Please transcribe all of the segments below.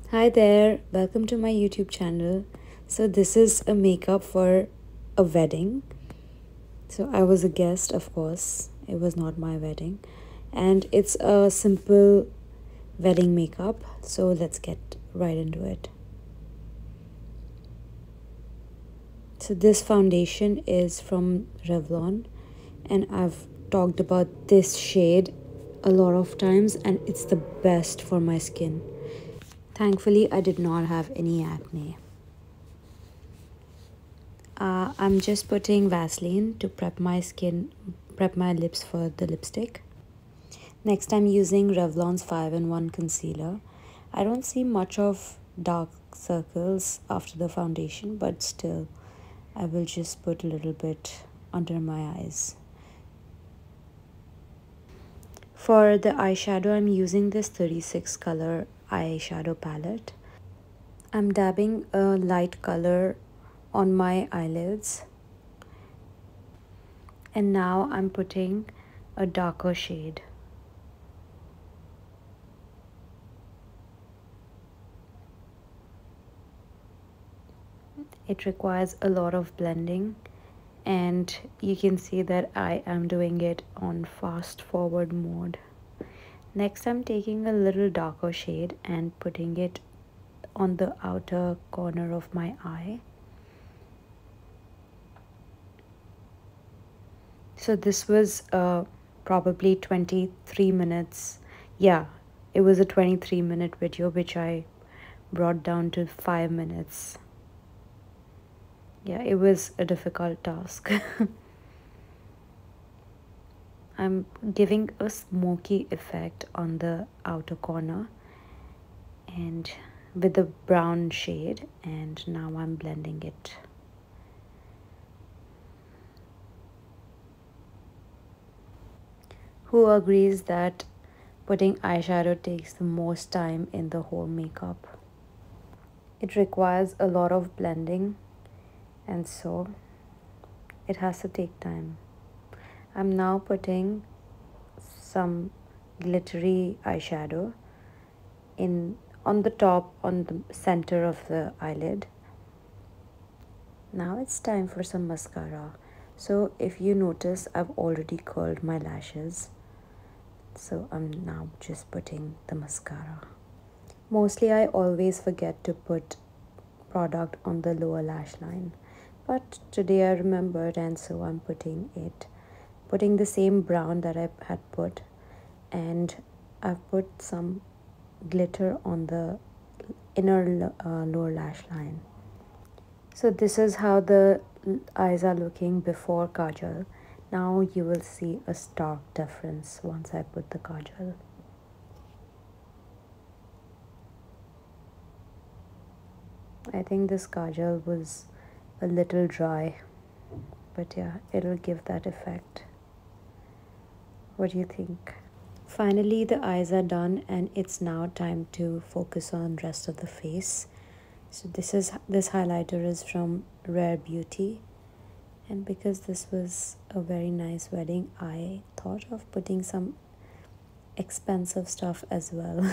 Hi there, welcome to my YouTube channel. So, this is a makeup for a wedding. So, I was a guest, of course, it was not my wedding, and it's a simple wedding makeup. So, let's get right into it. So, this foundation is from Revlon, and I've talked about this shade a lot of times, and it's the best for my skin. Thankfully, I did not have any acne. I'm just putting Vaseline to prep my lips for the lipstick. Next, I'm using Revlon's 5-in-1 concealer. I don't see much of dark circles after the foundation, but still, I will just put a little bit under my eyes. For the eyeshadow, I'm using this 36 color eyeshadow palette. I'm dabbing a light color on my eyelids, and now I'm putting a darker shade. It requires a lot of blending, and you can see that I am doing it on fast forward mode. Next, I'm taking a little darker shade and putting it on the outer corner of my eye. So this was probably 23 minutes. Yeah, it was a 23-minute video which I brought down to 5 minutes. Yeah, it was a difficult task. I'm giving a smoky effect on the outer corner and with the brown shade, and now I'm blending it. Who agrees that putting eyeshadow takes the most time in the whole makeup? It requires a lot of blending, and so it has to take time. I'm now putting some glittery eyeshadow in on the top, on the center of the eyelid. Now it's time for some mascara. So if you notice, I've already curled my lashes, so I'm now just putting the mascara. Mostly I always forget to put product on the lower lash line, but today I remembered, and so I'm putting the same brown that I had put, and I've put some glitter on the inner lower lash line. So this is how the eyes are looking before kajal. Now you will see a stark difference once I put the kajal. I think this kajal was a little dry, but yeah, it'll give that effect. What do you think? Finally, the eyes are done, and it's now time to focus on rest of the face. So this highlighter is from Rare Beauty, and because this was a very nice wedding, I thought of putting some expensive stuff as well.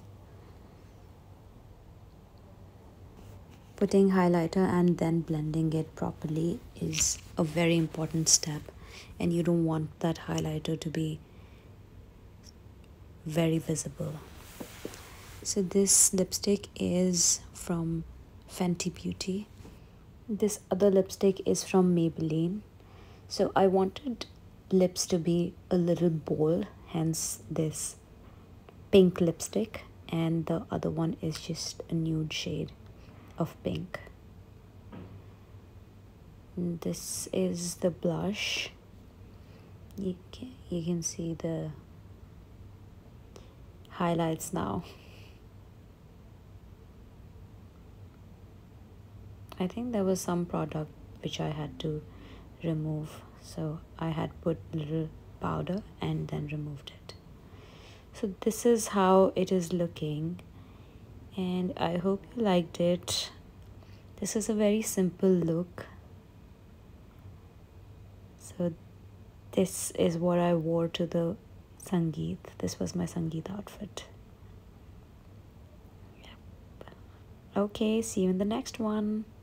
Putting highlighter and then blending it properly is a very important step, and you don't want that highlighter to be very visible. So this lipstick is from Fenty Beauty. This other lipstick is from Maybelline. So I wanted lips to be a little bold, hence this pink lipstick, and the other one is just a nude shade of pink. And this is the blush. You can see the highlights now. I think there was some product which I had to remove, so I had put little powder and then removed it. So this is how it is looking, and I hope you liked it. This is a very simple look. So this is what I wore to the Sangeet. This was my Sangeet outfit. Yep. Okay, see you in the next one.